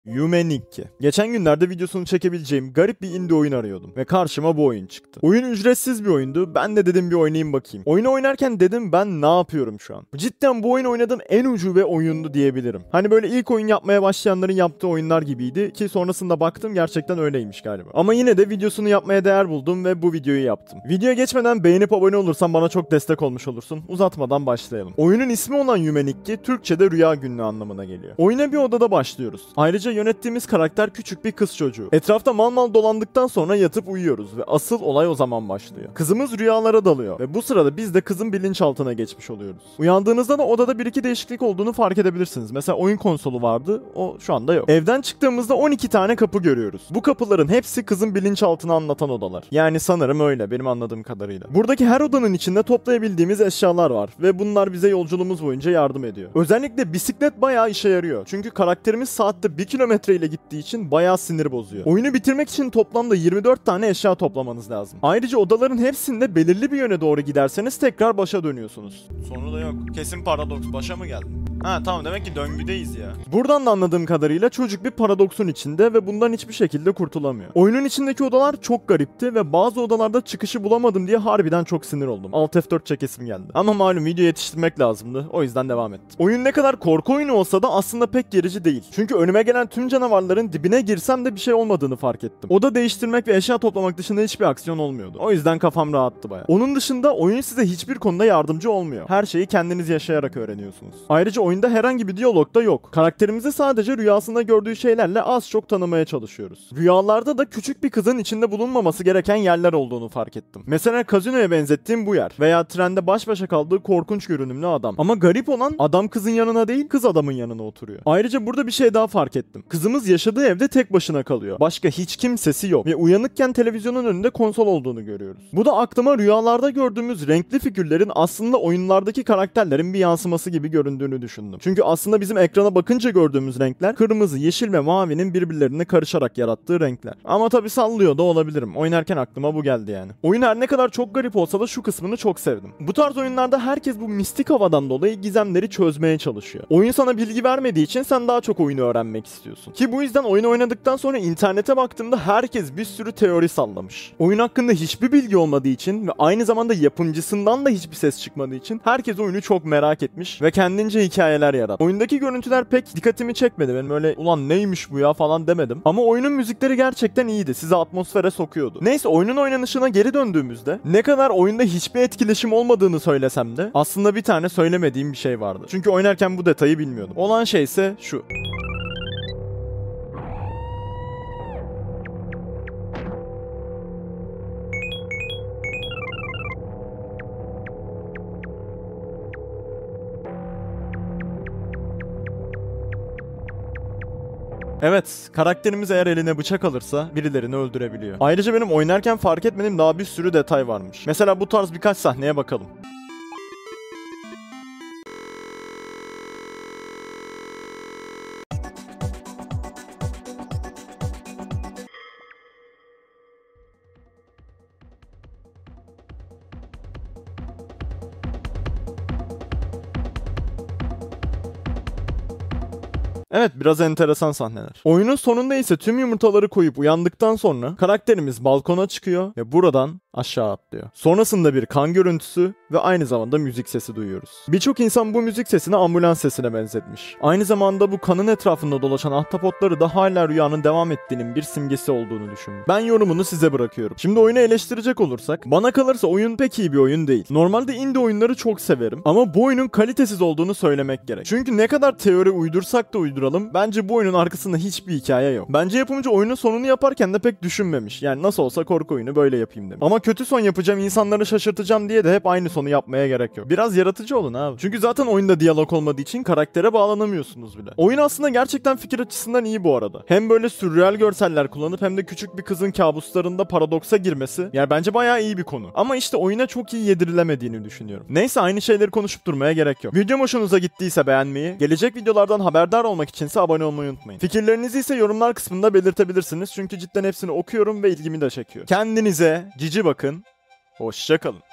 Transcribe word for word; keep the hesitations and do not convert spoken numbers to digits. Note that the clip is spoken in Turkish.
Yume Nikki. Geçen günlerde videosunu çekebileceğim garip bir indie oyun arıyordum ve karşıma bu oyun çıktı. Oyun ücretsiz bir oyundu. Ben de dedim bir oynayayım bakayım. Oyunu oynarken dedim ben ne yapıyorum şu an? Cidden bu oyun oynadığım en ucube oyundu diyebilirim. Hani böyle ilk oyun yapmaya başlayanların yaptığı oyunlar gibiydi ki sonrasında baktım gerçekten öyleymiş galiba. Ama yine de videosunu yapmaya değer buldum ve bu videoyu yaptım. Videoya geçmeden beğenip abone olursan bana çok destek olmuş olursun. Uzatmadan başlayalım. Oyunun ismi olan Yume Nikki Türkçe'de rüya günlüğü anlamına geliyor. Oyuna bir odada başlıyoruz. Ayrıca yönettiğimiz karakter küçük bir kız çocuğu. Etrafta mal mal dolandıktan sonra yatıp uyuyoruz ve asıl olay o zaman başlıyor. Kızımız rüyalara dalıyor ve bu sırada biz de kızın bilinçaltına geçmiş oluyoruz. Uyandığınızda da odada bir iki değişiklik olduğunu fark edebilirsiniz. Mesela oyun konsolu vardı, o şu anda yok. Evden çıktığımızda on iki tane kapı görüyoruz. Bu kapıların hepsi kızın bilinçaltını anlatan odalar. Yani sanırım öyle benim anladığım kadarıyla. Buradaki her odanın içinde toplayabildiğimiz eşyalar var ve bunlar bize yolculuğumuz boyunca yardım ediyor. Özellikle bisiklet bayağı işe yarıyor. Çünkü karakterimiz saatte bir kilometre ile gittiği için bayağı sinir bozuyor. Oyunu bitirmek için toplamda yirmi dört tane eşya toplamanız lazım. Ayrıca odaların hepsinde belirli bir yöne doğru giderseniz tekrar başa dönüyorsunuz. Sonu da yok. Kesin paradoks. Başa mı geldin? Ha tamam, demek ki döngüdeyiz ya. Buradan da anladığım kadarıyla çocuk bir paradoksun içinde ve bundan hiçbir şekilde kurtulamıyor. Oyunun içindeki odalar çok garipti ve bazı odalarda çıkışı bulamadım diye harbiden çok sinir oldum. Alt F dört çekesim geldi. Ama malum video yetiştirmek lazımdı. O yüzden devam ettim. Oyun ne kadar korku oyunu olsa da aslında pek gerici değil. Çünkü önüme gelen tüm canavarların dibine girsem de bir şey olmadığını fark ettim. Oda değiştirmek ve eşya toplamak dışında hiçbir aksiyon olmuyordu. O yüzden kafam rahattı baya. Onun dışında oyun size hiçbir konuda yardımcı olmuyor. Her şeyi kendiniz yaşayarak öğreniyorsunuz. Ayrıca oyunda herhangi bir diyalog da yok. Karakterimizi sadece rüyasında gördüğü şeylerle az çok tanımaya çalışıyoruz. Rüyalarda da küçük bir kızın içinde bulunmaması gereken yerler olduğunu fark ettim. Mesela kazinoya benzettiğim bu yer veya trende baş başa kaldığı korkunç görünümlü adam. Ama garip olan adam kızın yanına değil, kız adamın yanına oturuyor. Ayrıca burada bir şey daha fark ettim. Kızımız yaşadığı evde tek başına kalıyor. Başka hiç kimsesi yok ve uyanıkken televizyonun önünde konsol olduğunu görüyoruz. Bu da aklıma rüyalarda gördüğümüz renkli figürlerin aslında oyunlardaki karakterlerin bir yansıması gibi göründüğünü düşündüm. Çünkü aslında bizim ekrana bakınca gördüğümüz renkler kırmızı, yeşil ve mavinin birbirlerine karışarak yarattığı renkler. Ama tabii sallıyor da olabilirim. Oynarken aklıma bu geldi yani. Oyun her ne kadar çok garip olsa da şu kısmını çok sevdim. Bu tarz oyunlarda herkes bu mistik havadan dolayı gizemleri çözmeye çalışıyor. Oyun sana bilgi vermediği için sen daha çok oyunu öğrenmek istiyorsun. Ki bu yüzden oyunu oynadıktan sonra internete baktığımda herkes bir sürü teori sallamış. Oyun hakkında hiçbir bilgi olmadığı için ve aynı zamanda yapımcısından da hiçbir ses çıkmadığı için herkes oyunu çok merak etmiş ve kendince hikayeler yaratmış. Oyundaki görüntüler pek dikkatimi çekmedi. Benim öyle ulan neymiş bu ya falan demedim. Ama oyunun müzikleri gerçekten iyiydi. Sizi atmosfere sokuyordu. Neyse, oyunun oynanışına geri döndüğümüzde ne kadar oyunda hiçbir etkileşim olmadığını söylesem de aslında bir tane söylemediğim bir şey vardı. Çünkü oynarken bu detayı bilmiyordum. Olan şey ise şu. Evet, karakterimiz eğer eline bıçak alırsa birilerini öldürebiliyor. Ayrıca benim oynarken fark etmediğim daha bir sürü detay varmış. Mesela bu tarz birkaç sahneye bakalım. Evet, biraz enteresan sahneler. Oyunun sonunda ise tüm yumurtaları koyup uyandıktan sonra karakterimiz balkona çıkıyor ve buradan aşağı atlıyor. Sonrasında bir kan görüntüsü ve aynı zamanda müzik sesi duyuyoruz. Birçok insan bu müzik sesini ambulans sesine benzetmiş. Aynı zamanda bu kanın etrafında dolaşan ahtapotları da hala rüyanın devam ettiğinin bir simgesi olduğunu düşündüm. Ben yorumunu size bırakıyorum. Şimdi oyunu eleştirecek olursak, bana kalırsa oyun pek iyi bir oyun değil. Normalde indie oyunları çok severim ama bu oyunun kalitesiz olduğunu söylemek gerek. Çünkü ne kadar teori uydursak da uyduralım, bence bu oyunun arkasında hiçbir hikaye yok. Bence yapımcı oyunun sonunu yaparken de pek düşünmemiş. Yani nasıl olsa korku oyunu böyle yapayım demiş. Ama kötü son yapacağım, insanları şaşırtacağım diye de hep aynı sonu yapmaya gerek yok. Biraz yaratıcı olun abi. Çünkü zaten oyunda diyalog olmadığı için karaktere bağlanamıyorsunuz bile. Oyun aslında gerçekten fikir açısından iyi bu arada. Hem böyle sürreal görseller kullanıp hem de küçük bir kızın kabuslarında paradoksa girmesi, yani bence bayağı iyi bir konu. Ama işte oyuna çok iyi yedirilemediğini düşünüyorum. Neyse, aynı şeyleri konuşup durmaya gerek yok. Videom hoşunuza gittiyse beğenmeyi, gelecek videolardan haberdar olmak içinse abone olmayı unutmayın. Fikirlerinizi ise yorumlar kısmında belirtebilirsiniz. Çünkü cidden hepsini okuyorum ve ilgimi de çekiyor. Kendinize cici bakın. Hoşça kalın.